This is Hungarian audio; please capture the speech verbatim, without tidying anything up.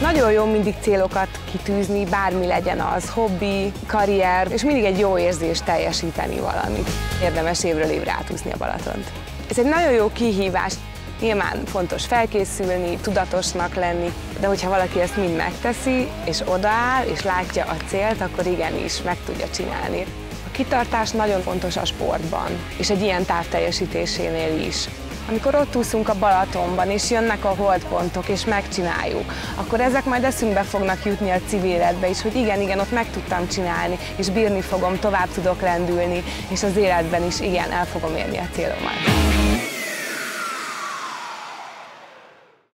Nagyon jó mindig célokat kitűzni, bármi legyen az, hobbi, karrier, és mindig egy jó érzés teljesíteni valamit. Érdemes évről évre átúszni a Balatont. Ez egy nagyon jó kihívás. Nyilván fontos felkészülni, tudatosnak lenni, de hogyha valaki ezt mind megteszi, és odaáll, és látja a célt, akkor igenis meg tudja csinálni. A kitartás nagyon fontos a sportban, és egy ilyen távteljesítésénél is. Amikor ott úszunk a Balatonban, és jönnek a holdpontok, és megcsináljuk, akkor ezek majd eszünkbe fognak jutni a civil életbe is, hogy igen, igen, ott meg tudtam csinálni, és bírni fogom, tovább tudok lendülni, és az életben is igen, el fogom érni a célomat.